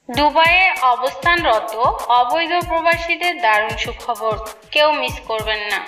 দুবাইয়ে অবস্থানরত অবৈধ প্রবাসীদের দারুণ সুখবর, কেউ মিস করবেন না।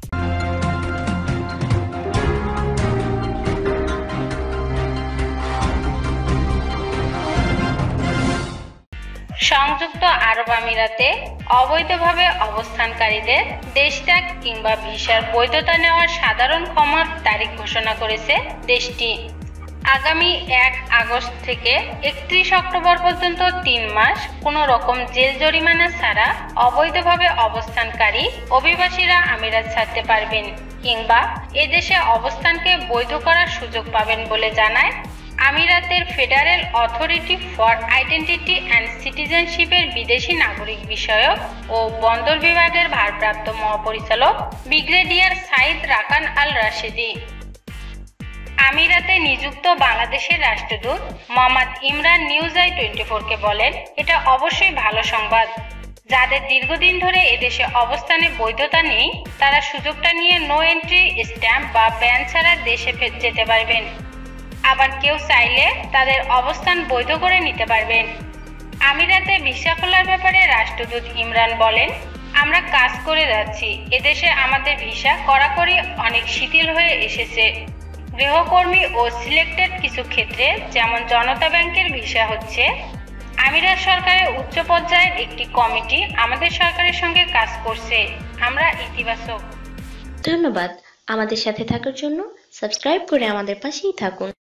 সংযুক্ত আরব আমিরাতে অবৈধভাবে অবস্থানকারীদের দেশত্যাগ কিংবা ভিসার বৈধতা নেওয়ার সাধারণ ক্ষমার তারিখ ঘোষণা করেছে দেশটি। আগামী 1 আগস্ট থেকে 31 অক্টোবর পর্যন্ত 3 মাস কোনো রকম জেল জরিমানা ছাড়া অবৈধভাবে অবস্থানকারী অভিবাসীরা আমিরাত ছাড়তে পারবেন কিংবা এদেশে অবস্থানকে বৈধ করার সুযোগ পাবেন বলে জানায় আমিরাতের federal authority for identity and সিটিজেনশিপের বিদেশি নাগরিক বিষয়ক ও বন্দর বিভাগের ভারপ্রাপ্ত মহাপরিচালক ব্রিগেডিয়ার সাইদ রাকান আল রাশেদি। আমিরাতে নিযুক্ত বাংলাদেশের রাষ্ট্রদূত মোহাম্মদ ইমরান নিউজ i24কে বলেন, এটা অবশ্যই ভালো সংবাদ। যাদের দীর্ঘদিন ধরে এদেশে অবস্থানে বৈধতা নেই তারা সুযোগটা নিয়ে নো এন্ট্রি স্ট্যাম্প বা ব্যান ছাড়া দেশে যেতে পারবেন। আবার কেউ চাইলে তাদের অবস্থান বৈধ করে নিতে পারবেন। আমিরাতে ভিসা খোলার ব্যাপারে রাষ্ট্রদূত ইমরান বলেন, আমরা কাজ করে যাচ্ছি। এদেশে আমাদের ভিসা কড়াকড়ি অনেক শিথিল হয়ে এসেছে। গৃহকর্মী ও সিলেক্টেড কিছু ক্ষেত্রে যেমন জনতা ব্যাংকের ভিসা হচ্ছে। আমিরাত সরকারের উচ্চ পর্যায়ের একটি কমিটি আমাদের সরকারের সঙ্গে কাজ করছে। আমরা ইতিবাচক। ধন্যবাদ আমাদের সাথে থাকার জন্য। সাবস্ক্রাইব করে আমাদের পাশেই থাকুন।